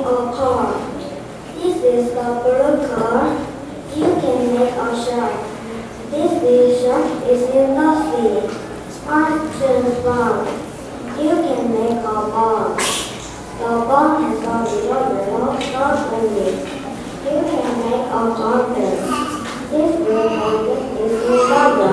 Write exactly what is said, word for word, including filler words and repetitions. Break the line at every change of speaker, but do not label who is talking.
a car. This is the blue car. You can make a shark. This big shark is in the sea. Orange is brown. You can make a ball. The ball has a little yellow star on it. You can make a garden. This blue garden is in the